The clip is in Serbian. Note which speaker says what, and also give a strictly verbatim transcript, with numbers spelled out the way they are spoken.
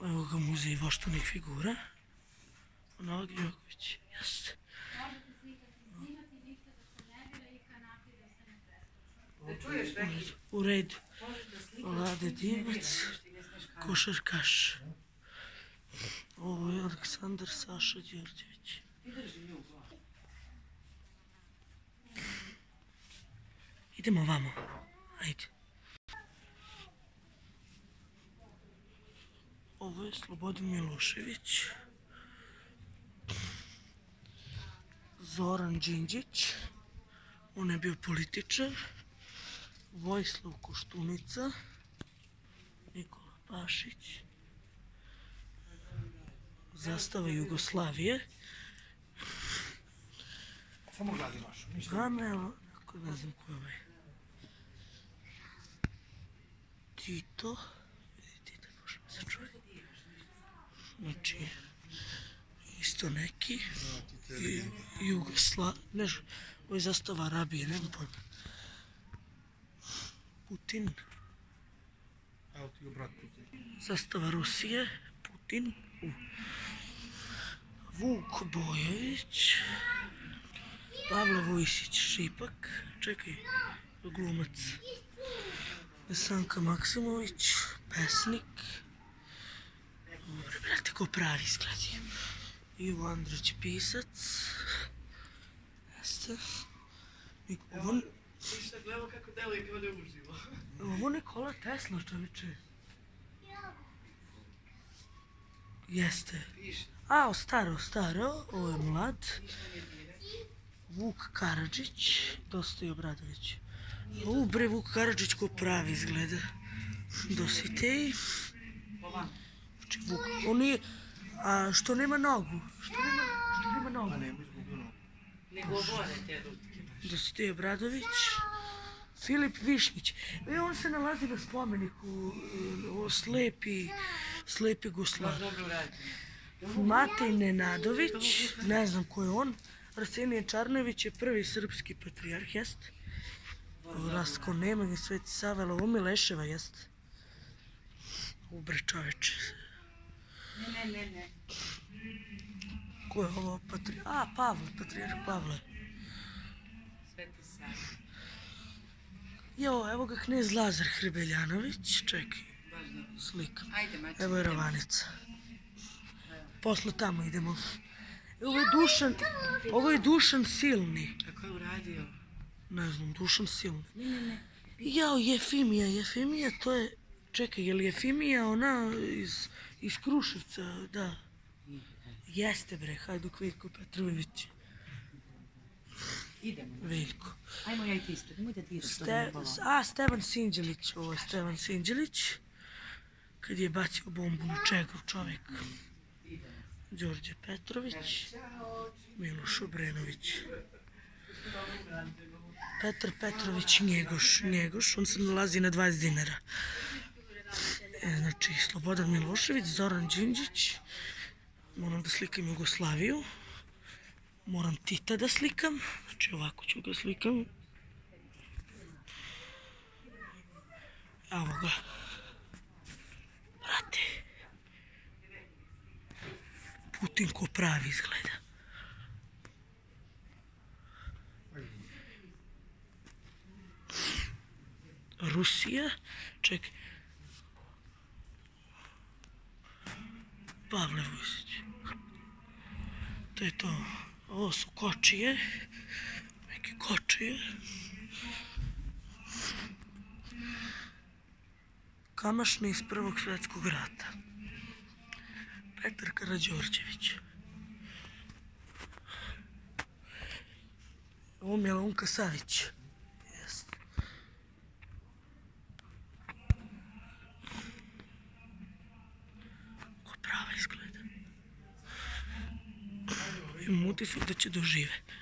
Speaker 1: Evo ga muzej voštanih figura. Novak Đoković, jeste. U redu. Vlade Divac, košarkaš. Ovo je Aleksandar Saša Đorđević. Idemo vamo, ajde. Ovo je Slobodan Milošević. Zoran Đinđić, on je bio političar. Vojislav Koštunica, Nikola Pašić, zastava Jugoslavije.
Speaker 2: Samo gladi vašu, ništa.
Speaker 1: Gamel, ne znam ko je ovaj. Tito, vidite, možemo se čuti. Znači, isto neki. Jugosla... ne, ovo je zastava Arabije, nema pojma. Putin.
Speaker 2: Evo ti ga brat Putin.
Speaker 1: Zastava Rusije, Putin. Vuk Bojović. Pavle Vujsić Šipak. Čekaj, glumac. Sanka Maksimović, pesnik. Dobre, brate, ko pravi izgledi. Ivo Andrić, pisac. Jeste. Ovo...
Speaker 3: Ništa, gledamo kako deluje kao da je uživo.
Speaker 1: Ovo Nikola Tesla, čoveče. Jeste. A, staro, staro, ovo je mlad. Vuk Karadžić, Dositej Obradović. U bre, Vuk Karadžić ko pravi izgleda. Dositej. Znači, Vuk, on nije... A što nema nogu? Što nema, što nema nogu?
Speaker 2: Pa nema izgubio nogu.
Speaker 3: Nego obore te rutke baš.
Speaker 1: Dositej Obradović. Filip Višnjić. E, on se nalazi na spomeniku o slepi, slepi Guslav.
Speaker 3: Dobro uradim.
Speaker 1: Matej Nenadović, ne znam ko je on. Arsenije Čarnojević je prvi srpski patrijarh, jest. Rasko Nemanja, Sveti Sava, ovo Mileševa, jest. Ubre čoveče.
Speaker 3: Ne, ne, ne, ne.
Speaker 1: Ko je ovo patrijarh? A, Pavle, patrijarh Pavle.
Speaker 3: Sveti Sava.
Speaker 1: Jo, evo ga knez Lazar Hrebeljanović, čekaj,
Speaker 3: Baš dobro.
Speaker 1: slika.
Speaker 3: Ajde, mači.
Speaker 1: Evo je Ravanica. Posle tamo idemo. Ovo je Dušan, ovo je Dušan Silni.
Speaker 3: Kako je uradio?
Speaker 1: Ne znam, Dušan Silni.
Speaker 3: Ne, ne, ne.
Speaker 1: Jao, Jefimija, Jefimija, to je... Čekaj, je li Jefimija ona iz, iz Kruševca, da? Jeste bre, Hajduk Veljko Petrović.
Speaker 3: Idemo.
Speaker 1: Veljko.
Speaker 3: Ajmo ja i ti ispred, nemoj da diraš.
Speaker 1: Ste, a, Stevan Sinđelić, ovo je Stevan Sinđelić. Kad je bacio bombu na Čegru čovjek. Đorđe Petrović. Miloš Obrenović. Petar Petrović Njegoš, Njegoš, on se nalazi na dvadeset dinara. E, znači, Slobodan Milošević, Zoran Đinđić. Moram da slikam Jugoslaviju. Moram Tita da slikam. Znači, ovako ću ga slikam. Evo ga. Brate. Putin ko pravi izgleda. Rusija, čekaj. Pavle Vujsić. To je to. Ovo su kočije. Neke kočije. Kamašni iz Prvog svjetskog rata. Petar Karađorđević. Ovo Milunka Savić. Imam utisak da će dožive.